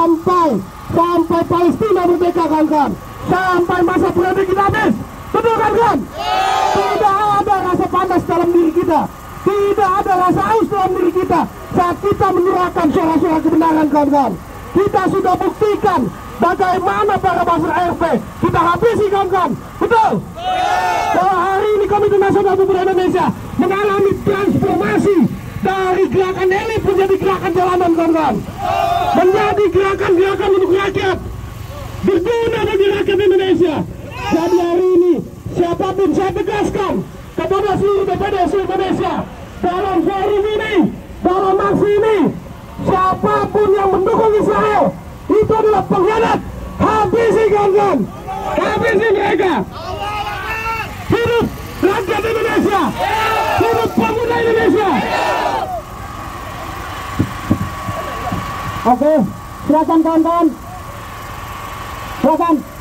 sampai Palestina merdeka, kawan-kawan. Sampai masa periode kita habis. Betul, kawan-kawan? Tidak ada rasa panas dalam diri kita. Tidak ada rasa haus dalam diri kita saat kita menyuarakan suara-suara kebenaran, kawan-kawan. Kita sudah buktikan bagaimana para buzzer ARP kita habisi, kawan-kawan. Betul? Bahwa hari ini Komite Nasional Pemuda Indonesia mengalami transformasi dari gerakan elit menjadi gerakan jalanan, kawan-kawan. Menjadi gerakan-gerakan untuk rakyat, berguna bagi rakyat Indonesia. Jadi hari ini siapapun saya tegaskan kepada seluruh DPD seluruh Indonesia, dalam forum ini, dalam aksi ini, siapapun yang mendukung Israel itu adalah pengkhianat. Habisi, kawan-kawan, habisi mereka. Hidup rakyat Indonesia, hidup pemuda Indonesia. Oke, silakan kawan-kawan, silakan.